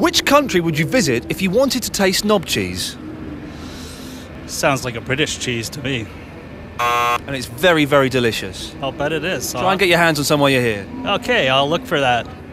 Which country would you visit if you wanted to taste knob cheese? Sounds like a British cheese to me. And it's very, very delicious. I'll bet it is. Try and get your hands on some while you're here. Okay, I'll look for that.